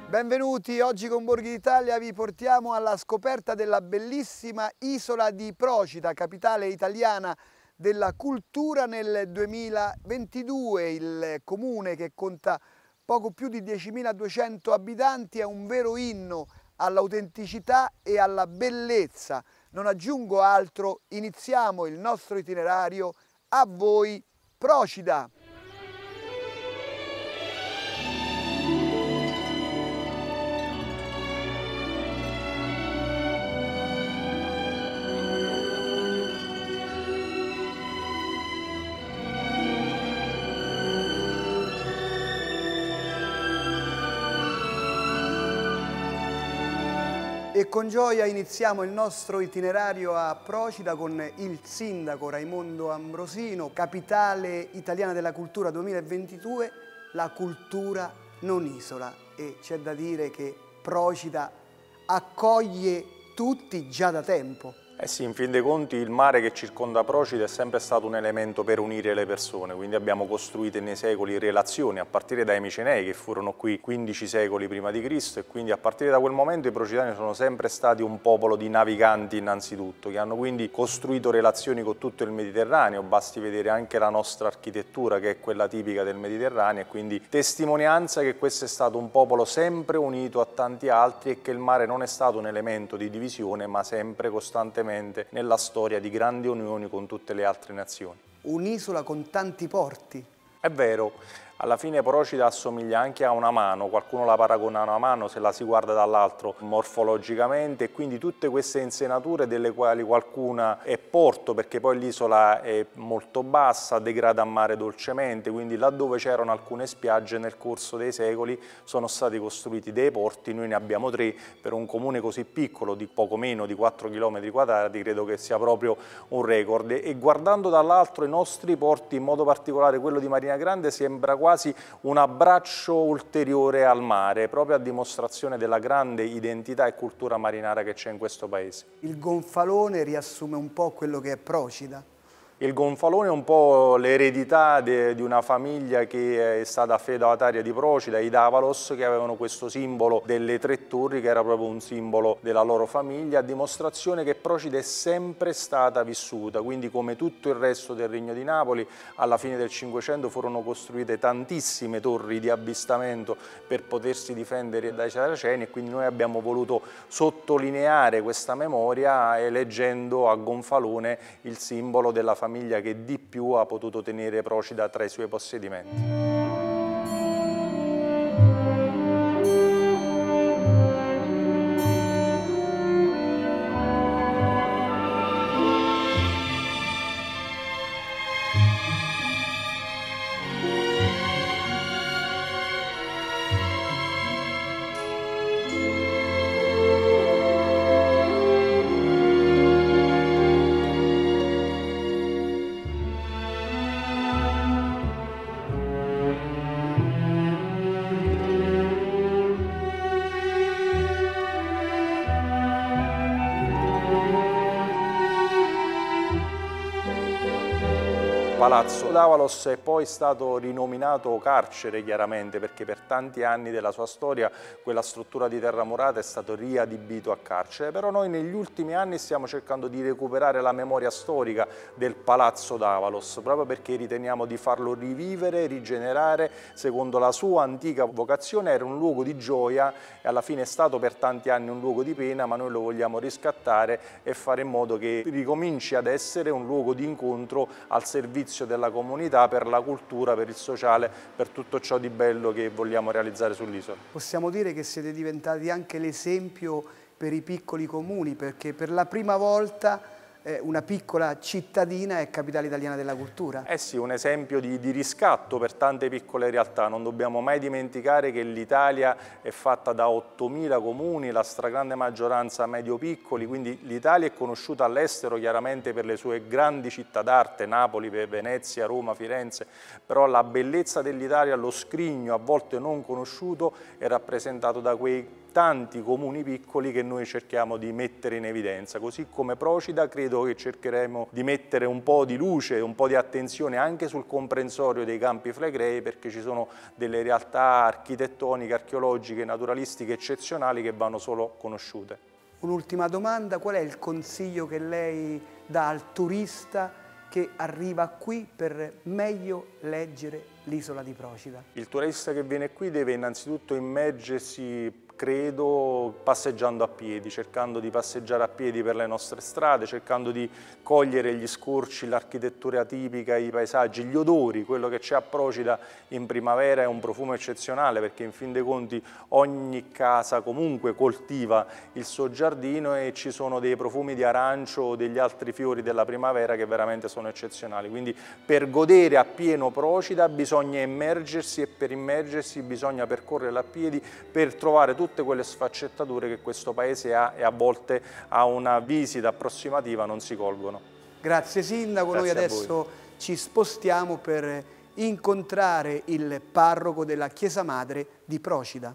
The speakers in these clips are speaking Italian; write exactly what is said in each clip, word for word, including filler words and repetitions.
Benvenuti, oggi con Borghi d'Italia vi portiamo alla scoperta della bellissima isola di Procida, capitale italiana della cultura nel duemilaventidue. Il comune, che conta poco più di diecimiladuecento abitanti, è un vero inno all'autenticità e alla bellezza. Non aggiungo altro, iniziamo il nostro itinerario. A voi Procida! E con gioia iniziamo il nostro itinerario a Procida con il sindaco Raimondo Ambrosino, capitale italiana della cultura duemilaventidue, la cultura non isola. E c'è da dire che Procida accoglie tutti già da tempo. Eh sì, in fin dei conti il mare che circonda Procida è sempre stato un elemento per unire le persone, quindi abbiamo costruito nei secoli relazioni, a partire dai Micenei che furono qui quindici secoli prima di Cristo, e quindi a partire da quel momento i procidani sono sempre stati un popolo di naviganti innanzitutto, che hanno quindi costruito relazioni con tutto il Mediterraneo. Basti vedere anche la nostra architettura, che è quella tipica del Mediterraneo, e quindi testimonianza che questo è stato un popolo sempre unito a tanti altri e che il mare non è stato un elemento di divisione, ma sempre costantemente nella storia di grandi unioni con tutte le altre nazioni. Un'isola con tanti porti. È vero, alla fine Procida assomiglia anche a una mano, qualcuno la paragona a una mano se la si guarda dall'altro morfologicamente, e quindi tutte queste insenature, delle quali qualcuna è porto, perché poi l'isola è molto bassa, degrada a mare dolcemente, quindi laddove c'erano alcune spiagge nel corso dei secoli sono stati costruiti dei porti. Noi ne abbiamo tre, per un comune così piccolo, di poco meno di quattro chilometri quadrati, credo che sia proprio un record. E guardando dall'altro i nostri porti, in modo particolare quello di Marina Grande, sembra quasi quasi un abbraccio ulteriore al mare, proprio a dimostrazione della grande identità e cultura marinara che c'è in questo paese. Il gonfalone riassume un po' quello che è Procida. Il gonfalone è un po' l'eredità di una famiglia che è stata fedataria di Procida, i Davalos, che avevano questo simbolo delle tre torri, che era proprio un simbolo della loro famiglia, a dimostrazione che Procida è sempre stata vissuta. Quindi, come tutto il resto del Regno di Napoli, alla fine del Cinquecento furono costruite tantissime torri di avvistamento per potersi difendere dai saraceni, e quindi noi abbiamo voluto sottolineare questa memoria eleggendo a gonfalone il simbolo della famiglia famiglia che di più ha potuto tenere Procida tra i suoi possedimenti. Palazzo Davalos è poi stato rinominato carcere, chiaramente, perché per tanti anni della sua storia quella struttura di terra murata è stato riadibito a carcere. Però noi negli ultimi anni stiamo cercando di recuperare la memoria storica del Palazzo Davalos, proprio perché riteniamo di farlo rivivere, rigenerare secondo la sua antica vocazione. Era un luogo di gioia e alla fine è stato per tanti anni un luogo di pena, ma noi lo vogliamo riscattare e fare in modo che ricominci ad essere un luogo di incontro al servizio della comunità, per la cultura, per il sociale, per tutto ciò di bello che vogliamo realizzare sull'isola. Possiamo dire che siete diventati anche l'esempio per i piccoli comuni, perché per la prima volta eh, una piccola cittadina è capitale italiana della cultura. Eh sì, un esempio di, di riscatto per tante piccole realtà. Non dobbiamo mai dimenticare che l'Italia è fatta da ottomila comuni, la stragrande maggioranza medio-piccoli, quindi l'Italia è conosciuta all'estero chiaramente per le sue grandi città d'arte, Napoli, Venezia, Roma, Firenze, però la bellezza dell'Italia, lo scrigno a volte non conosciuto, è rappresentato da quei tanti comuni piccoli che noi cerchiamo di mettere in evidenza. Così come Procida credo che cercheremo di mettere un po' di luce, un po' di attenzione anche sul comprensorio dei Campi Flegrei, perché ci sono delle realtà architettoniche, archeologiche, naturalistiche eccezionali che vanno solo conosciute. Un'ultima domanda, qual è il consiglio che lei dà al turista che arriva qui per meglio leggere l'isola di Procida? Il turista che viene qui deve innanzitutto immergersi, credo, passeggiando a piedi, cercando di passeggiare a piedi per le nostre strade, cercando di cogliere gli scorci, l'architettura tipica, i paesaggi, gli odori. Quello che c'è a Procida in primavera è un profumo eccezionale, perché in fin dei conti ogni casa comunque coltiva il suo giardino e ci sono dei profumi di arancio o degli altri fiori della primavera che veramente sono eccezionali. Quindi per godere a pieno Procida bisogna immergersi, e per immergersi bisogna percorrere a piedi per trovare tutte quelle sfaccettature che questo paese ha e a volte a una visita approssimativa non si colgono. Grazie Sindaco, Grazie noi adesso ci spostiamo per incontrare il parroco della Chiesa Madre di Procida.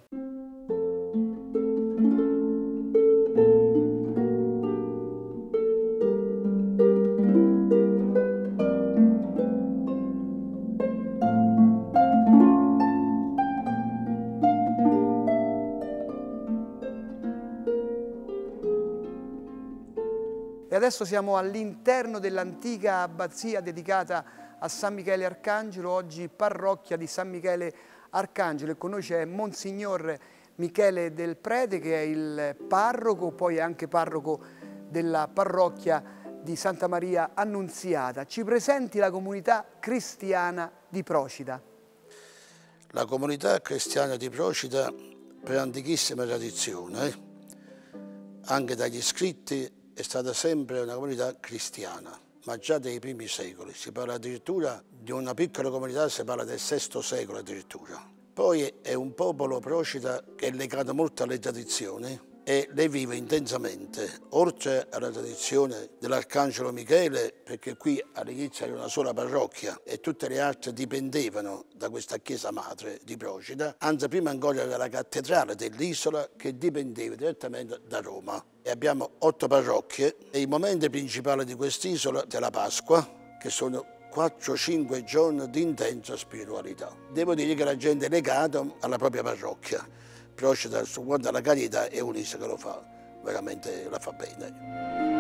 E adesso siamo all'interno dell'antica abbazia dedicata a San Michele Arcangelo, oggi parrocchia di San Michele Arcangelo, e con noi c'è Monsignor Michele Del Prete, che è il parroco, poi è anche parroco della parrocchia di Santa Maria Annunziata. Ci presenti la comunità cristiana di Procida. La comunità cristiana di Procida, per antichissima tradizione, anche dagli scritti, è stata sempre una comunità cristiana, ma già dai primi secoli. Si parla addirittura di una piccola comunità, si parla del sesto secolo addirittura. Poi è un popolo Procida che è legato molto alle tradizioni e le vive intensamente, oltre alla tradizione dell'Arcangelo Michele, perché qui all'inizio era una sola parrocchia e tutte le altre dipendevano da questa chiesa madre di Procida, anzi prima ancora era la cattedrale dell'isola che dipendeva direttamente da Roma. E abbiamo otto parrocchie e i momenti principali di quest'isola è la Pasqua, che sono quattro cinque giorni di intensa spiritualità. Devo dire che la gente è legata alla propria parrocchia. Procida, su quanto alla carità, è un'isola che lo fa, veramente la fa bene.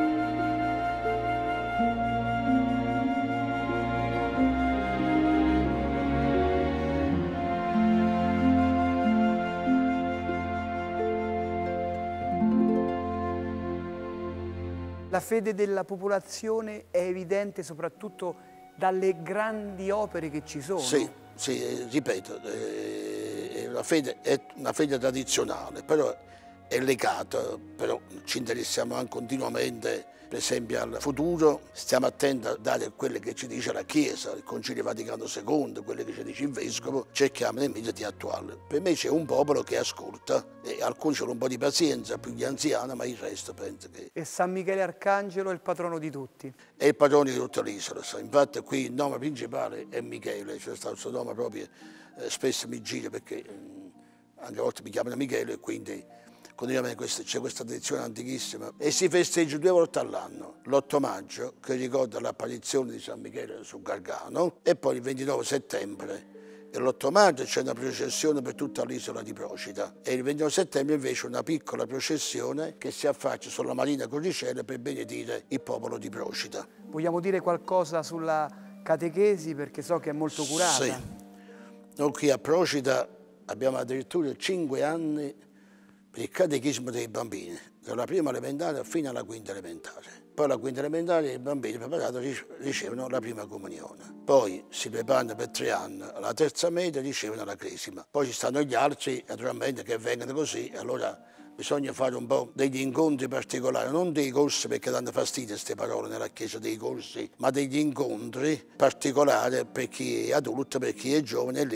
La fede della popolazione è evidente soprattutto dalle grandi opere che ci sono. Sì, sì, ripeto, eh, la fede è una fede tradizionale, però è legata, però ci interessiamo anche continuamente, per esempio al futuro, stiamo attenti a dare quelle che ci dice la Chiesa, il Concilio Vaticano secondo, quelle che ci dice il Vescovo, cerchiamo nei metodi attuali. Per me c'è un popolo che ascolta, e alcuni hanno un po' di pazienza, più gli anziani, ma il resto penso che... E San Michele Arcangelo è il patrono di tutti. È il patrono di tutta l'isola, infatti qui il nome principale è Michele, c'è stato il suo nome proprio, eh, spesso mi gira perché eh, anche a volte mi chiamano Michele e quindi... Continuamente c'è questa tradizione antichissima e si festeggia due volte all'anno, l'otto maggio che ricorda l'apparizione di San Michele sul Gargano e poi il ventinove settembre. E l'otto maggio c'è una processione per tutta l'isola di Procida e il ventinove settembre invece una piccola processione che si affaccia sulla Marina Corricella per benedire il popolo di Procida. Vogliamo dire qualcosa sulla catechesi perché so che è molto curata? Sì, noi qui a Procida abbiamo addirittura cinque anni per il catechismo dei bambini, dalla prima elementare fino alla quinta elementare. Poi alla quinta elementare i bambini preparati ricevono la prima comunione. Poi si preparano per tre anni, alla terza media ricevono la cresima. Poi ci stanno gli altri, naturalmente, che vengono così, allora bisogna fare un po' degli incontri particolari, non dei corsi perché danno fastidio queste parole nella Chiesa dei corsi, ma degli incontri particolari per chi è adulto, per chi è giovane, e lì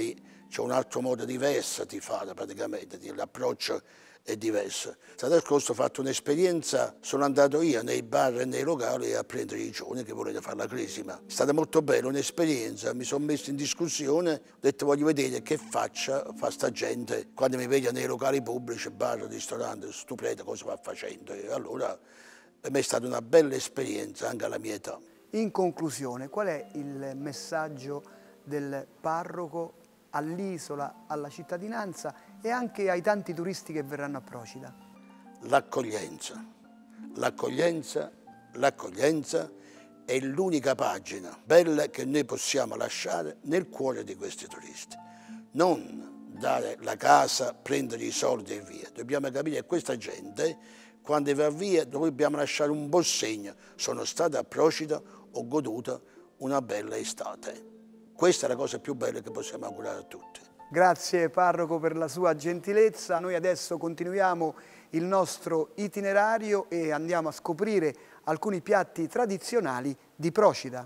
c'è un altro modo diverso di fare praticamente, l'approccio è diverso. L'anno scorso ho fatto un'esperienza, sono andato io nei bar e nei locali a prendere i giovani che volevano fare la cresima. È stata molto bella un'esperienza, mi sono messo in discussione, ho detto voglio vedere che faccia fa sta gente quando mi vede nei locali pubblici, bar, ristoranti, sto prete cosa va facendo. E allora per me è stata una bella esperienza anche alla mia età. In conclusione, qual è il messaggio del parroco all'isola, alla cittadinanza e anche ai tanti turisti che verranno a Procida? L'accoglienza, l'accoglienza, l'accoglienza è l'unica pagina bella che noi possiamo lasciare nel cuore di questi turisti. Non dare la casa, prendere i soldi e via. Dobbiamo capire che questa gente, quando va via, dobbiamo lasciare un buon segno. Sono stato a Procida, ho goduto una bella estate. Questa è la cosa più bella che possiamo augurare a tutti. Grazie parroco per la sua gentilezza. Noi adesso continuiamo il nostro itinerario e andiamo a scoprire alcuni piatti tradizionali di Procida.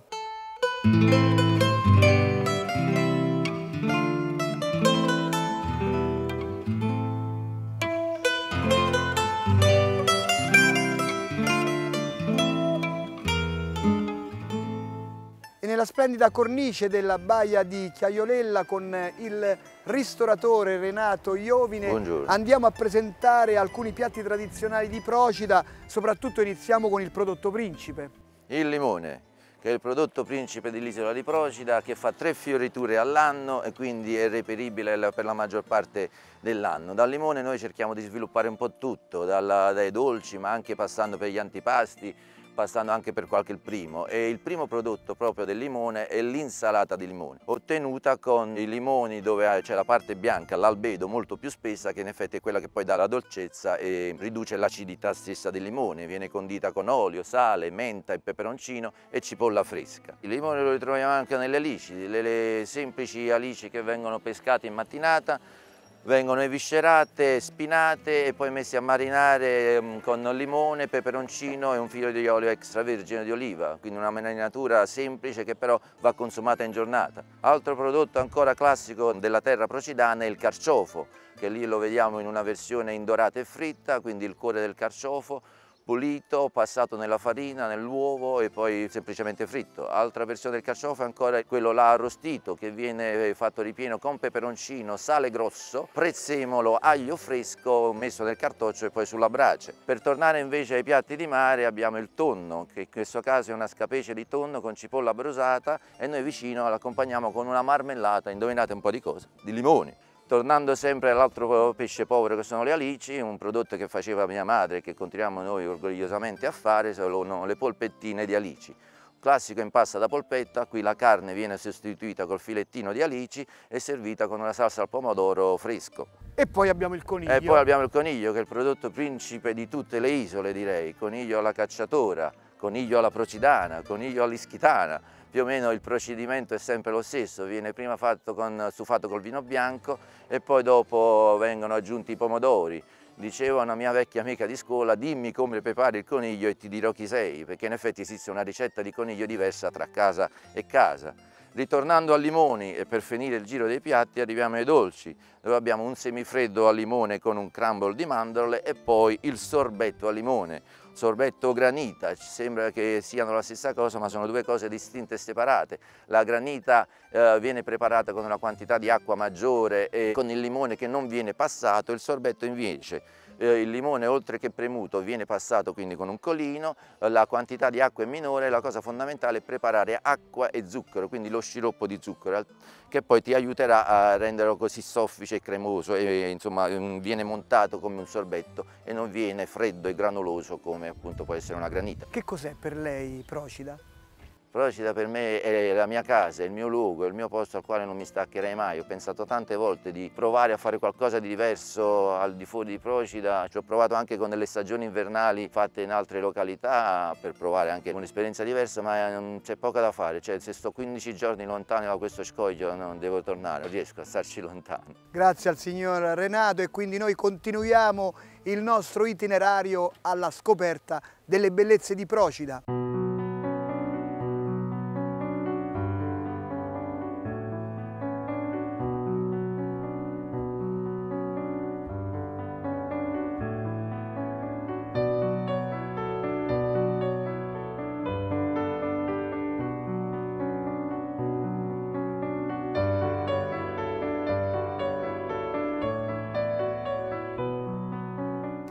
Nella splendida cornice della baia di Chiaiolella con il ristoratore Renato Iovine. Buongiorno. Andiamo a presentare alcuni piatti tradizionali di Procida, soprattutto iniziamo con il prodotto principe. Il limone, che è il prodotto principe dell'isola di Procida, che fa tre fioriture all'anno e quindi è reperibile per la maggior parte dell'anno. Dal limone noi cerchiamo di sviluppare un po' tutto, dalla, dai dolci ma anche passando per gli antipasti, passando anche per qualche il primo, e il primo prodotto proprio del limone è l'insalata di limone, ottenuta con i limoni dove c'è la parte bianca, l'albedo molto più spessa, che in effetti è quella che poi dà la dolcezza e riduce l'acidità stessa del limone. Viene condita con olio, sale, menta e peperoncino e cipolla fresca. Il limone lo ritroviamo anche nelle alici, le, le semplici alici che vengono pescate in mattinata, vengono eviscerate, spinate e poi messe a marinare con limone, peperoncino e un filo di olio extravergine di oliva, quindi una marinatura semplice che però va consumata in giornata. Altro prodotto ancora classico della terra procidana è il carciofo, che lì lo vediamo in una versione indorata e fritta, quindi il cuore del carciofo, pulito, passato nella farina, nell'uovo e poi semplicemente fritto. Altra versione del carciofo è ancora quello là arrostito, che viene fatto ripieno con peperoncino, sale grosso, prezzemolo, aglio fresco messo nel cartoccio e poi sulla brace. Per tornare invece ai piatti di mare abbiamo il tonno, che in questo caso è una scapece di tonno con cipolla brusata, e noi vicino l'accompagniamo con una marmellata, indovinate un po' di cosa? Di limoni. Tornando sempre all'altro pesce povero che sono le alici, un prodotto che faceva mia madre e che continuiamo noi orgogliosamente a fare sono le polpettine di alici. Classico in pasta da polpetta, qui la carne viene sostituita col filettino di alici e servita con una salsa al pomodoro fresco. E poi abbiamo il coniglio. E poi abbiamo il coniglio, che è il prodotto principe di tutte le isole, direi. Coniglio alla cacciatora, coniglio alla procidana, coniglio all'ischitana. Più o meno il procedimento è sempre lo stesso, viene prima fatto con, stufato col vino bianco e poi dopo vengono aggiunti i pomodori. Diceva una mia vecchia amica di scuola: dimmi come prepari il coniglio e ti dirò chi sei, perché in effetti esiste una ricetta di coniglio diversa tra casa e casa. Ritornando al limoni e per finire il giro dei piatti arriviamo ai dolci, dove abbiamo un semifreddo al limone con un crumble di mandorle e poi il sorbetto al limone. Sorbetto granita, ci sembra che siano la stessa cosa ma sono due cose distinte e separate. La granita eh, viene preparata con una quantità di acqua maggiore e con il limone che non viene passato, il sorbetto invece eh, il limone oltre che premuto viene passato quindi con un colino, la quantità di acqua è minore, la cosa fondamentale è preparare acqua e zucchero, quindi lo sciroppo di zucchero che poi ti aiuterà a renderlo così soffice e cremoso e insomma viene montato come un sorbetto e non viene freddo e granuloso come appunto può essere una granita. Che cos'è per lei Procida? Procida per me è la mia casa, è il mio luogo, è il mio posto al quale non mi staccherei mai. Ho pensato tante volte di provare a fare qualcosa di diverso al di fuori di Procida. Ci ho provato anche con delle stagioni invernali fatte in altre località per provare anche un'esperienza diversa, ma c'è poco da fare. Cioè, se sto quindici giorni lontano da questo scoglio non devo tornare, non riesco a starci lontano. Grazie al signor Renato e quindi noi continuiamo il nostro itinerario alla scoperta delle bellezze di Procida.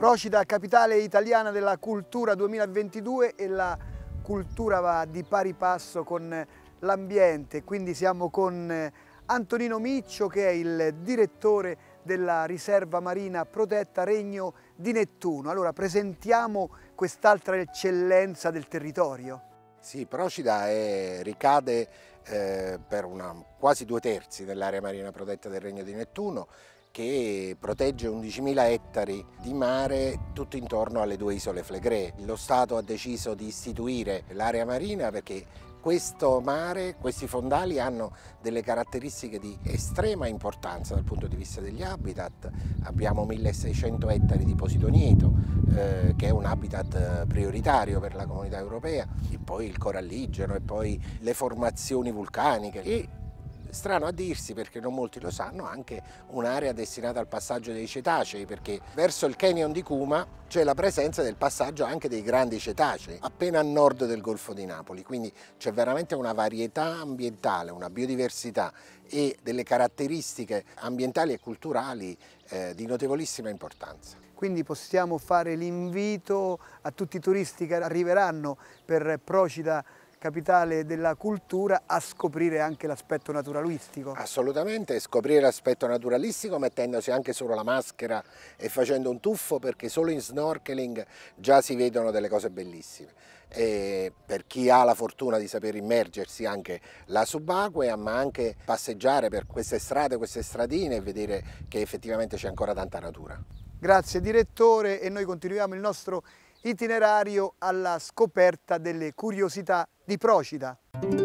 Procida, capitale italiana della cultura duemilaventidue, e la cultura va di pari passo con l'ambiente, quindi siamo con Antonino Miccio, che è il direttore della riserva marina protetta Regno di Nettuno. Allora presentiamo quest'altra eccellenza del territorio. Sì, Procida è, ricade eh, per una, quasi due terzi dell'area marina protetta del Regno di Nettuno, che protegge undicimila ettari di mare tutto intorno alle due isole Flegree. Lo Stato ha deciso di istituire l'area marina perché questo mare, questi fondali hanno delle caratteristiche di estrema importanza dal punto di vista degli habitat. Abbiamo milleseicento ettari di posidonieto, eh, che è un habitat prioritario per la comunità europea, e poi il coralligeno, e poi le formazioni vulcaniche. E, strano a dirsi, perché non molti lo sanno, anche un'area destinata al passaggio dei cetacei, perché verso il canyon di Cuma c'è la presenza del passaggio anche dei grandi cetacei, appena a nord del Golfo di Napoli, quindi c'è veramente una varietà ambientale, una biodiversità e delle caratteristiche ambientali e culturali eh, di notevolissima importanza. Quindi possiamo fare l'invito a tutti i turisti che arriveranno per Procida, capitale della cultura, a scoprire anche l'aspetto naturalistico. Assolutamente, scoprire l'aspetto naturalistico mettendosi anche solo la maschera e facendo un tuffo, perché solo in snorkeling già si vedono delle cose bellissime. E per chi ha la fortuna di saper immergersi anche la subacquea, ma anche passeggiare per queste strade, queste stradine, e vedere che effettivamente c'è ancora tanta natura. Grazie direttore, e noi continuiamo il nostro itinerario alla scoperta delle curiosità di Procida.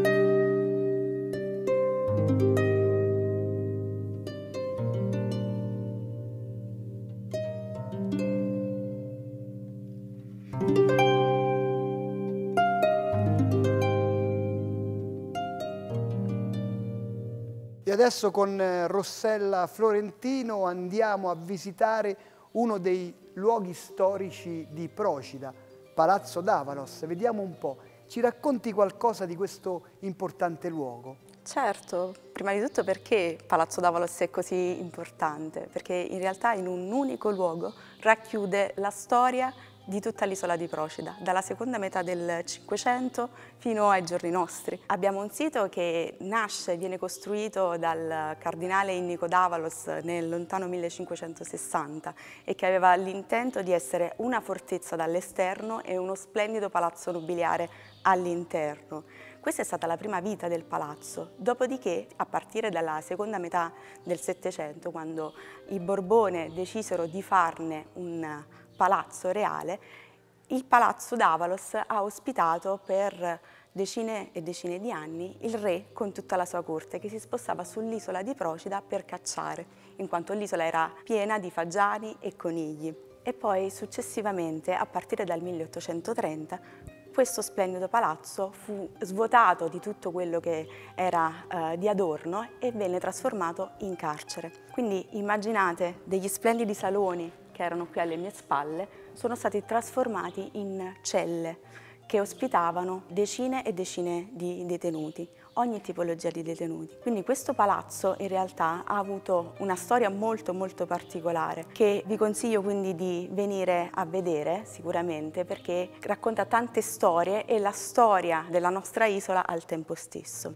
E adesso con Rossella Florentino andiamo a visitare uno dei luoghi storici di Procida, Palazzo d'Avalos. Vediamo un po', ci racconti qualcosa di questo importante luogo? Certo, prima di tutto perché Palazzo d'Avalos è così importante? Perché in realtà in un unico luogo racchiude la storia di tutta l'isola di Procida, dalla seconda metà del Cinquecento fino ai giorni nostri. Abbiamo un sito che nasce, viene costruito dal cardinale Innico d'Avalos nel lontano millecinquecentosessanta e che aveva l'intento di essere una fortezza dall'esterno e uno splendido palazzo nobiliare all'interno. Questa è stata la prima vita del palazzo, dopodiché a partire dalla seconda metà del Settecento, quando i Borbone decisero di farne un palazzo reale, il Palazzo d'Avalos ha ospitato per decine e decine di anni il re con tutta la sua corte, che si spostava sull'isola di Procida per cacciare, in quanto l'isola era piena di fagiani e conigli. E poi successivamente, a partire dal milleottocentotrenta, questo splendido palazzo fu svuotato di tutto quello che era eh, di adorno e venne trasformato in carcere. Quindi immaginate degli splendidi saloni che erano qui alle mie spalle, sono stati trasformati in celle che ospitavano decine e decine di detenuti, ogni tipologia di detenuti. Quindi questo palazzo in realtà ha avuto una storia molto molto particolare, che vi consiglio quindi di venire a vedere sicuramente, perché racconta tante storie e la storia della nostra isola al tempo stesso.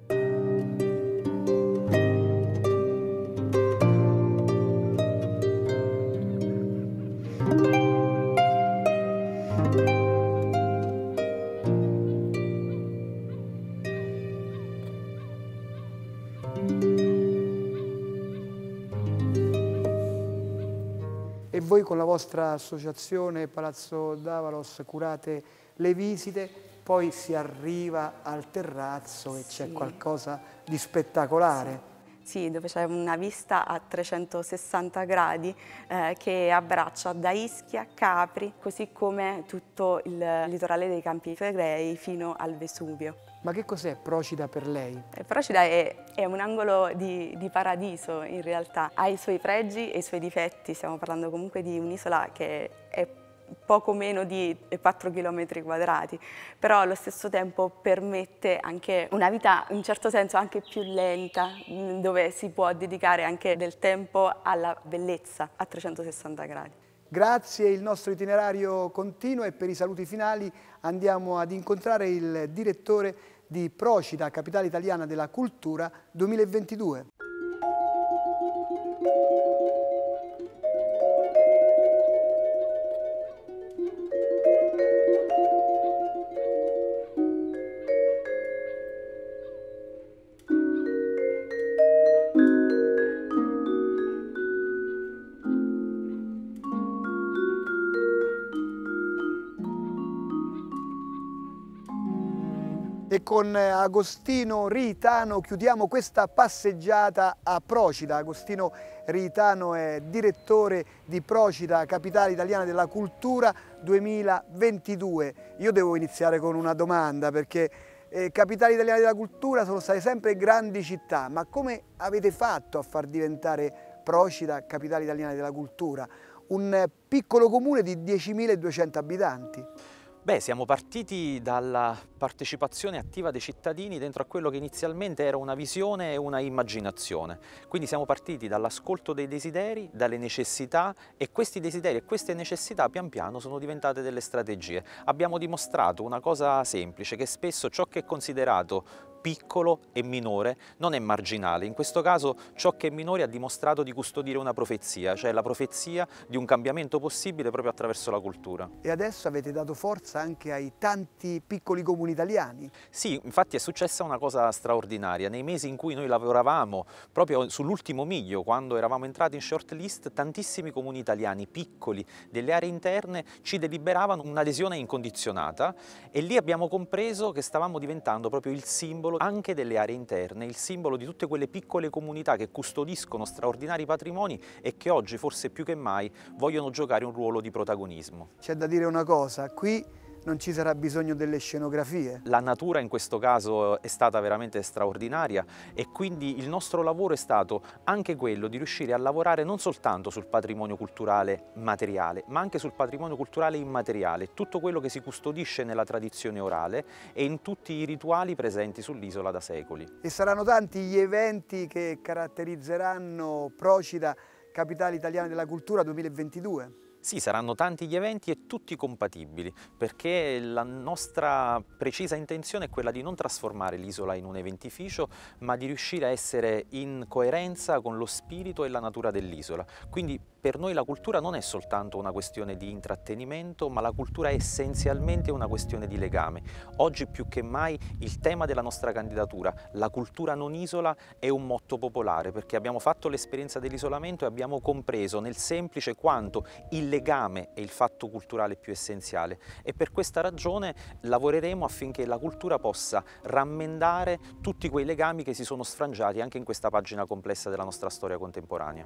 E voi con la vostra associazione Palazzo d'Avalos curate le visite, poi si arriva al terrazzo e c'è Sì. qualcosa di spettacolare. Sì, dove c'è una vista a trecentosessanta gradi eh, che abbraccia da Ischia, Capri, così come tutto il litorale dei Campi Flegrei fino al Vesuvio. Ma che cos'è Procida per lei? E Procida è, è un angolo di, di paradiso in realtà, ha i suoi pregi e i suoi difetti, stiamo parlando comunque di un'isola che è poco meno di quattro chilometri quadrati, però allo stesso tempo permette anche una vita in un certo senso anche più lenta, dove si può dedicare anche del tempo alla bellezza a trecentosessanta gradi. Grazie, il nostro itinerario continua e per i saluti finali andiamo ad incontrare il direttore di Procida, Capitale Italiana della Cultura duemilaventidue. E con Agostino Ritano chiudiamo questa passeggiata a Procida. Agostino Ritano è direttore di Procida, Capitale Italiana della Cultura duemilaventidue. Io devo iniziare con una domanda perché eh, Capitale Italiana della Cultura sono state sempre grandi città, ma come avete fatto a far diventare Procida Capitale Italiana della Cultura? Un piccolo comune di diecimiladuecento abitanti. Beh, siamo partiti dalla partecipazione attiva dei cittadini dentro a quello che inizialmente era una visione e una immaginazione. Quindi siamo partiti dall'ascolto dei desideri, dalle necessità e questi desideri e queste necessità pian piano sono diventate delle strategie. Abbiamo dimostrato una cosa semplice, che spesso ciò che è considerato piccolo e minore non è marginale. In questo caso ciò che è minore ha dimostrato di custodire una profezia, cioè la profezia di un cambiamento possibile proprio attraverso la cultura. E adesso avete dato forza anche ai tanti piccoli comuni italiani. Sì, infatti è successa una cosa straordinaria. Nei mesi in cui noi lavoravamo proprio sull'ultimo miglio, quando eravamo entrati in shortlist, tantissimi comuni italiani piccoli delle aree interne ci deliberavano un'adesione incondizionata e lì abbiamo compreso che stavamo diventando proprio il simbolo anche delle aree interne, il simbolo di tutte quelle piccole comunità che custodiscono straordinari patrimoni e che oggi forse più che mai vogliono giocare un ruolo di protagonismo. C'è da dire una cosa, qui non ci sarà bisogno delle scenografie. La natura in questo caso è stata veramente straordinaria e quindi il nostro lavoro è stato anche quello di riuscire a lavorare non soltanto sul patrimonio culturale materiale, ma anche sul patrimonio culturale immateriale, tutto quello che si custodisce nella tradizione orale e in tutti i rituali presenti sull'isola da secoli. E saranno tanti gli eventi che caratterizzeranno Procida, Capitale Italiana della Cultura duemilaventidue. Sì, saranno tanti gli eventi e tutti compatibili, perché la nostra precisa intenzione è quella di non trasformare l'isola in un eventificio, ma di riuscire a essere in coerenza con lo spirito e la natura dell'isola. Quindi per noi la cultura non è soltanto una questione di intrattenimento, ma la cultura è essenzialmente una questione di legame. Oggi più che mai il tema della nostra candidatura, la cultura non isola, è un motto popolare, perché abbiamo fatto l'esperienza dell'isolamento e abbiamo compreso nel semplice quanto il legame è il fatto culturale più essenziale e per questa ragione lavoreremo affinché la cultura possa rammendare tutti quei legami che si sono sfrangiati anche in questa pagina complessa della nostra storia contemporanea.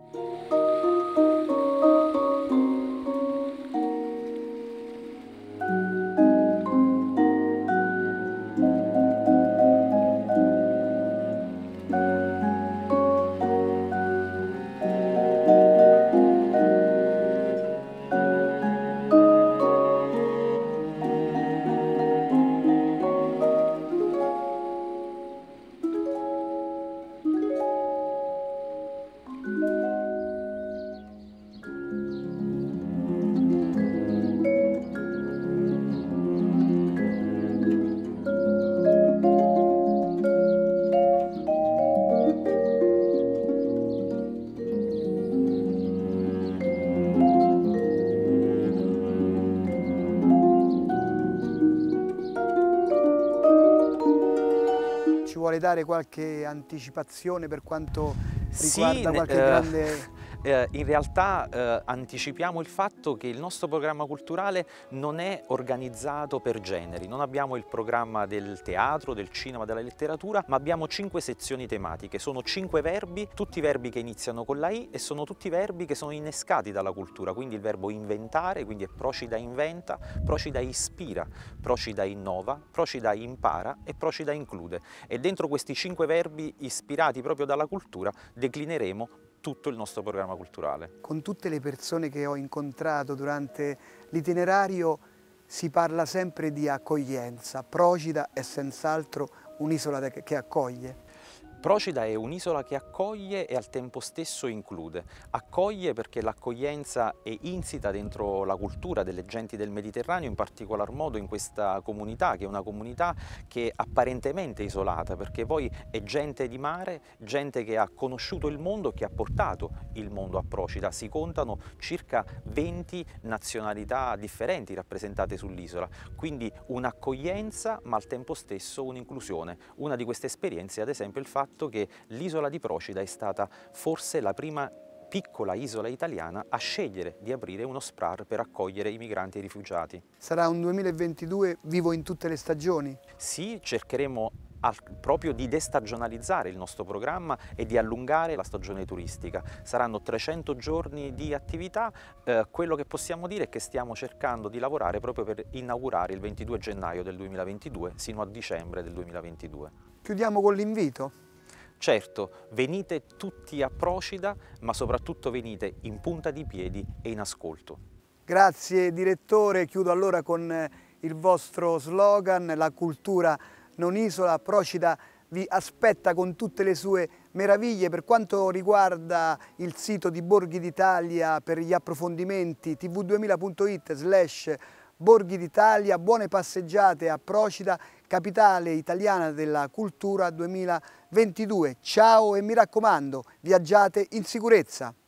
Vuole dare qualche anticipazione per quanto riguarda sì, qualche eh, grande... Eh, in realtà eh, anticipiamo il fatto che il nostro programma culturale non è organizzato per generi, non abbiamo il programma del teatro, del cinema, della letteratura, ma abbiamo cinque sezioni tematiche, sono cinque verbi, tutti verbi che iniziano con la I e sono tutti verbi che sono innescati dalla cultura, quindi il verbo inventare, quindi è Procida inventa, Procida ispira, Procida innova, Procida impara e Procida include. E dentro questi cinque verbi ispirati proprio dalla cultura declineremo tutto il nostro programma culturale. Con tutte le persone che ho incontrato durante l'itinerario si parla sempre di accoglienza. Procida è senz'altro un'isola che accoglie. Procida è un'isola che accoglie e al tempo stesso include. Accoglie perché l'accoglienza è insita dentro la cultura delle genti del Mediterraneo, in particolar modo in questa comunità, che è una comunità che è apparentemente isolata, perché poi è gente di mare, gente che ha conosciuto il mondo, che ha portato il mondo a Procida. Si contano circa venti nazionalità differenti rappresentate sull'isola, quindi un'accoglienza ma al tempo stesso un'inclusione. Una di queste esperienze è ad esempio il fatto che l'isola di Procida è stata forse la prima piccola isola italiana a scegliere di aprire uno SPRAR per accogliere i migranti e i rifugiati. Sarà un duemilaventidue vivo in tutte le stagioni? Sì, cercheremo al, proprio di destagionalizzare il nostro programma e di allungare la stagione turistica. Saranno trecento giorni di attività, eh, quello che possiamo dire è che stiamo cercando di lavorare proprio per inaugurare il ventidue gennaio del duemilaventidue sino a dicembre del duemilaventidue. Chiudiamo con l'invito. Certo, venite tutti a Procida, ma soprattutto venite in punta di piedi e in ascolto. Grazie direttore, chiudo allora con il vostro slogan, la cultura non isola. Procida vi aspetta con tutte le sue meraviglie. Per quanto riguarda il sito di Borghi d'Italia per gli approfondimenti, t v duemila punto it slash Borghi d'Italia. Buone passeggiate a Procida, capitale italiana della cultura duemilaventidue. Ciao e mi raccomando, viaggiate in sicurezza.